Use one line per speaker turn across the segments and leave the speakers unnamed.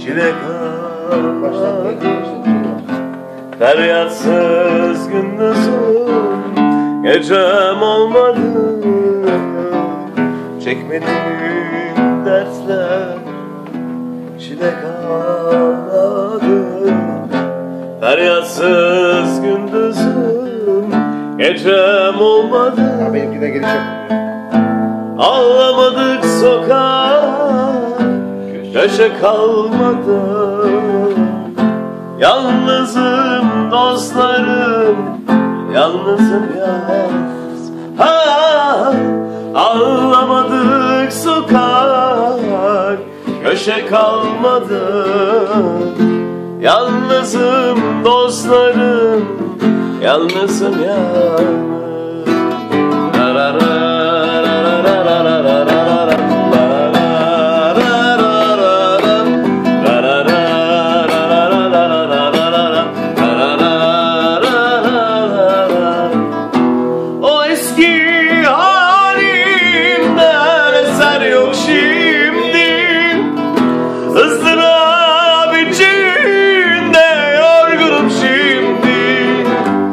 çile kalmadı. Feryatsız gündüzüm, gecem olmadı. Çekmediğim dertler çile kalmadı. Feryatsız gündüzüm, gecem olmadı.
Ya benimki de giriş yapıyor.
Ağlamadık sokak, köşe kalmadı. Yalnızım dostlarım, yalnızım yalnız. Ha, ağlamadık sokak, köşe kalmadı. Yalnızım dostlarım, yalnızım yalnız. O eski halimden eser yok şimdi. Izdırap içinde yorgunum şimdi.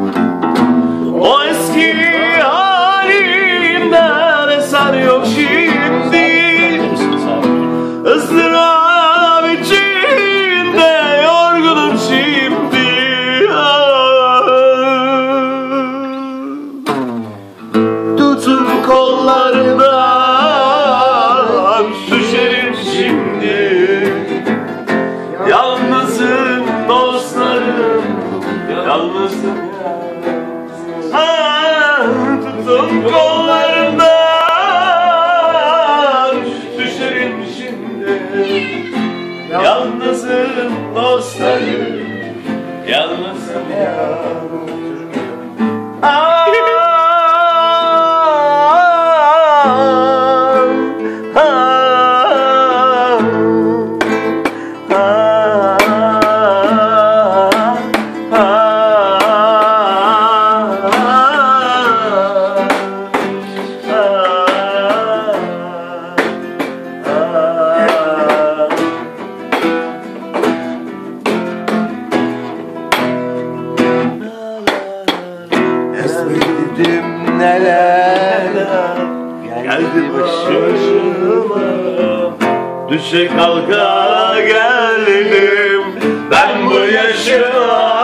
O eski halimden eser yok şimdi. Izdırap içinde yorgunum şimdi. Tutun kollarından düşerim şimdi. Yalnızım dostlarım, yalnızım yalnız. Tutun kollarından düşerim şimdi. Yalnızım dostlarım, yalnızım yalnız. Ezberledim neler geldi başıma. Düşe kalka geldim ben bu yaşıma.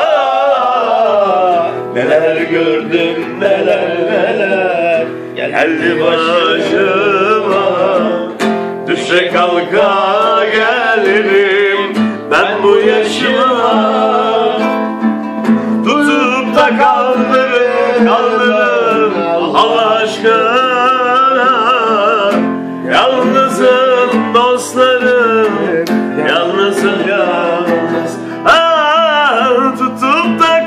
Neler gördüm neler geldi başıma. Düşe kalka geldim ben bu yaşıma. Tutup da kaldırın Allah aşkına. Yalnızım dostlarım, yalnızım yalnız. Tutup da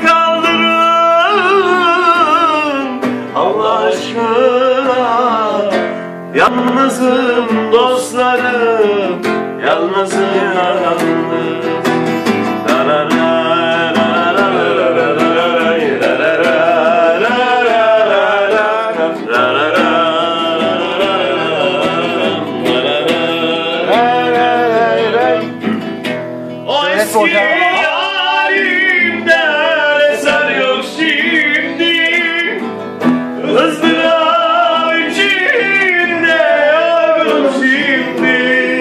kaldırın Allah aşkına. Yalnızım dostlarım, yalnızım yalnız. O eski halimden eser yok şimdi. Izdırap içinde yorgunum şimdi.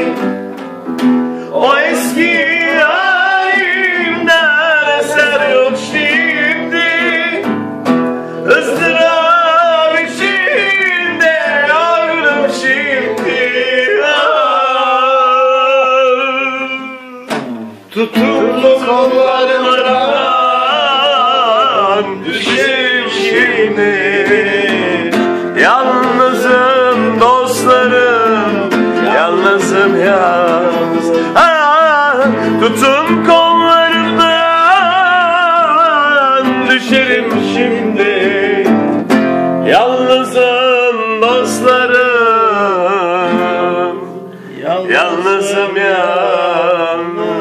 O eski halimden eser yok şimdi. Izdırap içinde yorgunum şimdi. Tutuklu kollarımdan düşerim şimdi. Yalnızım dostlarım, yalnızım yalnız. Tutun kollarımdan düşerim şimdi. Yalnızım dostlarım, yalnızım yalnız.